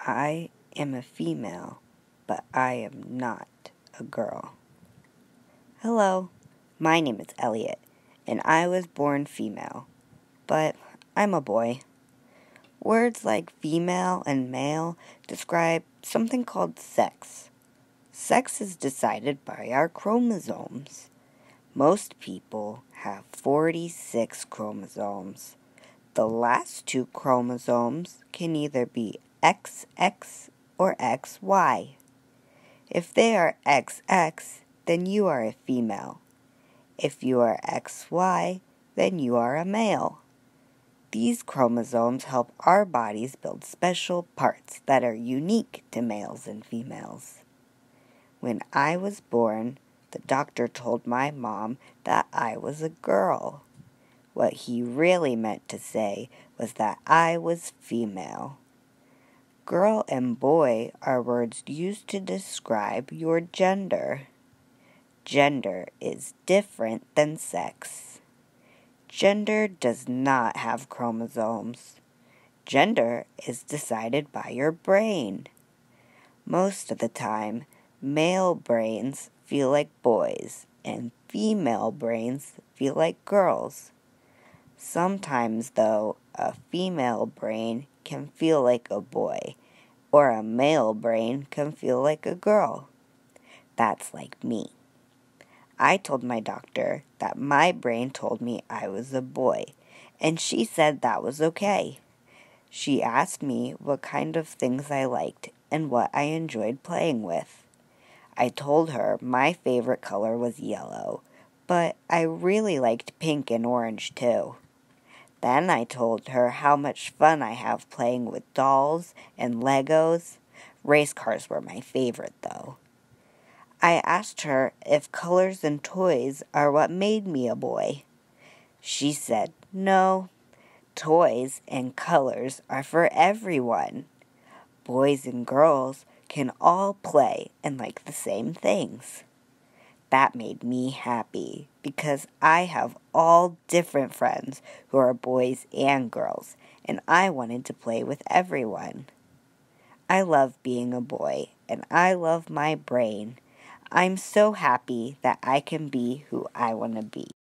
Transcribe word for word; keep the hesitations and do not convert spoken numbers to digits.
I am a female, but I am not a girl. Hello, my name is Elliot, and I was born female, but I'm a boy. Words like female and male describe something called sex. Sex is decided by our chromosomes. Most people have forty-six chromosomes. The last two chromosomes can either be X X or X Y. If they are X X, then you are a female. If you are X Y, then you are a male. These chromosomes help our bodies build special parts that are unique to males and females. When I was born, the doctor told my mom that I was a girl. What he really meant to say was that I was female. Girl and boy are words used to describe your gender. Gender is different than sex. Gender does not have chromosomes. Gender is decided by your brain. Most of the time, male brains feel like boys and female brains feel like girls. Sometimes, though, a female brain can feel like a boy, or a male brain can feel like a girl. That's like me. I told my doctor that my brain told me I was a boy, and she said that was okay. She asked me what kind of things I liked and what I enjoyed playing with. I told her my favorite color was yellow, but I really liked pink and orange too. Then I told her how much fun I have playing with dolls and Legos. Race cars were my favorite, though. I asked her if colors and toys are what made me a boy. She said, no, toys and colors are for everyone. Boys and girls can all play and like the same things. That made me happy because I have all different friends who are boys and girls, and I wanted to play with everyone. I love being a boy, and I love my brain. I'm so happy that I can be who I want to be.